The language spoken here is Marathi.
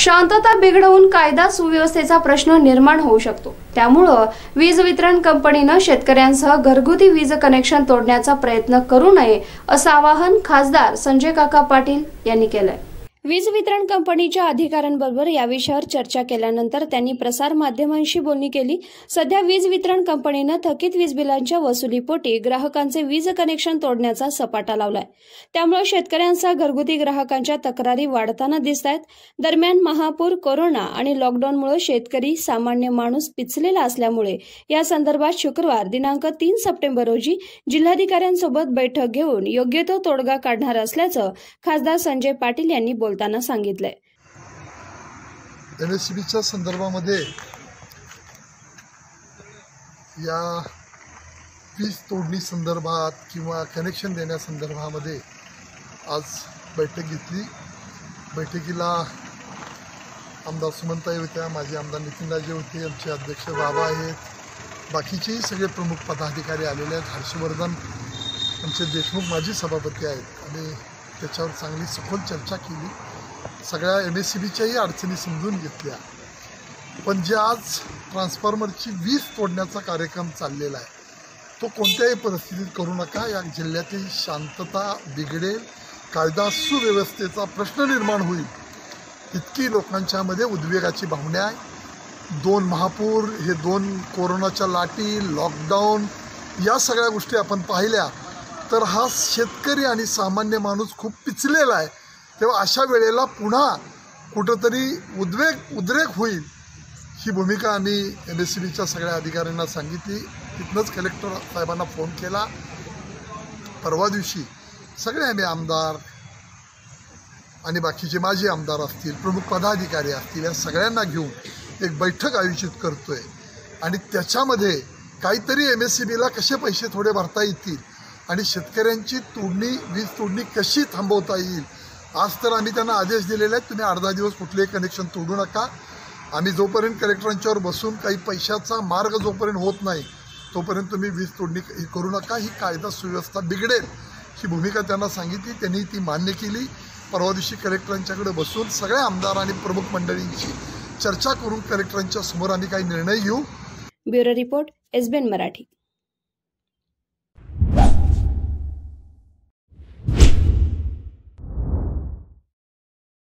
शांतता बिघडवून कायदा सुव्यवस्थेचा प्रश्न निर्माण होऊ शकतो। त्यामुळे वीज वितरण कंपनीने शेतकऱ्यांसह घरगुती वीज कनेक्शन तोडण्याचा प्रयत्न करू नये असं आवाहन खासदार संजय काका पाटील यांनी केलंय। वीज वितरण कंपनीच्या अधिकाऱ्यांबरोबर या विषयावर चर्चा केल्यानंतर त्यांनी प्रसार माध्यमांशी बोलणी केली। सध्या वीज वितरण कंपनीने थकीत वीज बिलांच्या वसुलीपोटी ग्राहकांचे वीज कनेक्शन तोडण्याचा सपाटा लावलाय। त्यामुळे शेतकऱ्यांसह घरगुती ग्राहकांच्या तक्रारी वाढताना दिसतायत। दरम्यान महापूर, कोरोना आणि लॉकडाऊनमुळे शेतकरी सामान्य माणूस पिचलेला असल्यामुळे या संदर्भात शुक्रवार दिनांक 3 सप्टेंबर रोजी जिल्हाधिकाऱ्यांसोबत बैठक घेऊन योग्य तो तोडगा काढणार असल्याचं खासदार संजय पाटील यांनी बोलताना सांगितलंय। एमएससीबीच्या संदर्भामध्ये या वीज तोडणी संदर्भात किंवा कनेक्शन देण्यासंदर्भामध्ये आज बैठक घेतली। बैठकीला आमदार सुमनताई होत्या, माजी आमदार नितीनराजे होते, आमचे अध्यक्ष बाबा आहेत, बाकीचेही सगळे प्रमुख पदाधिकारी आलेले आहेत। हर्षवर्धन आमचे देशमुख माजी सभापती आहेत आणि त्याच्यावर चांगली सखोल चर्चा केली। सगळ्या एमएससीबीच्याही अडचणी समजून घेतल्या। पण जे आज ट्रान्सफॉर्मरची वीज तोडण्याचा कार्यक्रम चाललेला आहे तो कोणत्याही परिस्थितीत करू नका। या जिल्ह्यातील शांतता बिघडेल, कायदा सुव्यवस्थेचा प्रश्न निर्माण होईल, इतकी लोकांच्यामध्ये उद्वेगाची भावना आहे। 2 महापूर, हे 2 कोरोनाच्या लाटी, लॉकडाऊन, या सगळ्या गोष्टी आपण पाहिल्या तर हा शेतकरी आणि सामान्य माणूस खूप पिचलेला आहे। तेव्हा अशा वेळेला पुन्हा कुठंतरी उद्रेक होईल, ही भूमिका आम्ही एमएससीबीच्या सगळ्या अधिकाऱ्यांना सांगितली। तिथनंच कलेक्टर साहेबांना फोन केला। परवा दिवशी सगळे आम्ही आमदार आणि बाकीचे माजी आमदार असतील, प्रमुख पदाधिकारी असतील, या सगळ्यांना घेऊन एक बैठक आयोजित करतोय आणि त्याच्यामध्ये काहीतरी एमएससीबीला कसे पैसे थोडे भरता येतील आणि शेतकऱ्यांची वीज तोडणी कशी थांबवता येईल। आज तर आम्ही त्यांना आदेश दिलेले आहेत, तुम्ही 8-10 दिवस कुठलेही कनेक्शन तोडू नका। आम्ही जोपर्यंत कलेक्टरांच्यावर बसून काही पैशाचा मार्ग जोपर्यंत होत नाही तोपर्यंत तुम्ही वीज तोडणी करू नका, ही कायदा सुव्यवस्था बिघडेल, ही भूमिका त्यांना सांगितली। त्यांनी ती मान्य केली। परवा दिवशी कलेक्टरांच्याकडे बसून सगळ्या आमदार आणि प्रमुख मंडळींची चर्चा करून कलेक्टरांच्या समोर आम्ही काही निर्णय घेऊ। Bureau report, SBN Marathi.